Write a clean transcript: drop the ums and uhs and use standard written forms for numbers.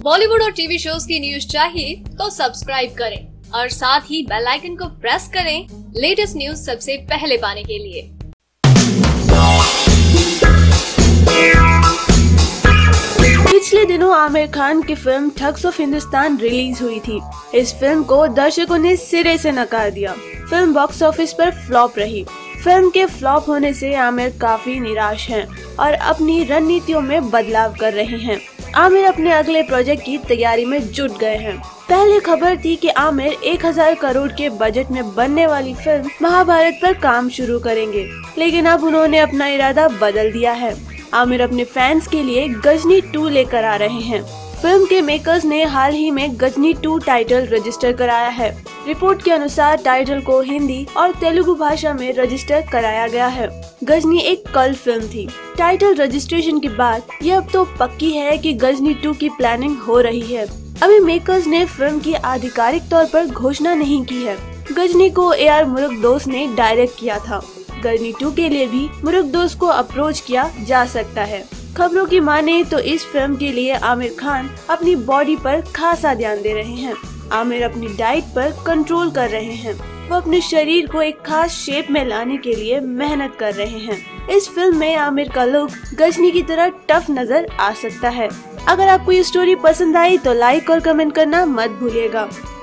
बॉलीवुड और TV shows की news चाहिए तो सब्सक्राइब करें और साथ ही बेल आइकन को प्रेस करें लेटेस्ट न्यूज सबसे पहले पाने के लिए। पिछले दिनों आमिर खान की film Thugs of Hindustan release हुई थी। इस फिल्म को दर्शकों ने सिरे से नकार दिया। फिल्म बॉक्स ऑफिस पर फ्लॉप रही। फिल्म के फ्लॉप होने से आमिर काफी निराश हैं और अपनी रणनीतियों में बदलाव कर रहे हैं। आमिर अपने अगले प्रोजेक्ट की तैयारी में जुट गए हैं। पहले खबर थी कि आमिर 1000 करोड़ के बजट में बनने वाली फिल्म महाभारत पर काम शुरू करेंगे, लेकिन अब उन्होंने अपना इरादा बदल दिया है। आमिर अपने फैंस के लिए गजनी 2 लेकर आ रहे हैं। फिल्म के मेकर्स ने हाल ही में गजनी 2 टाइटल रजिस्टर कराया है। रिपोर्ट के अनुसार टाइटल को हिंदी और तेलुगु भाषा में रजिस्टर कराया गया है। गजनी एक कल्ट फिल्म थी। टाइटल रजिस्ट्रेशन के बाद ये अब तो पक्की है कि गजनी 2 की प्लानिंग हो रही है। अभी मेकर्स ने फिल्म की आधिकारिक तौर पर घोषणा नहीं की है। गजनी को AR मुरुगदोस ने डायरेक्ट किया था। गजनी 2 के लिए भी मुरुगदोस को अप्रोच किया जा सकता है। खबरों की माने तो इस फिल्म के लिए आमिर खान अपनी बॉडी पर खासा ध्यान दे रहे हैं। आमिर अपनी डाइट पर कंट्रोल कर रहे हैं। वो अपने शरीर को एक खास शेप में लाने के लिए मेहनत कर रहे हैं। इस फिल्म में आमिर का लुक गजनी की तरह टफ नजर आ सकता है। अगर आपको ये स्टोरी पसंद आई तो लाइक और कमेंट करना मत भूलिएगा।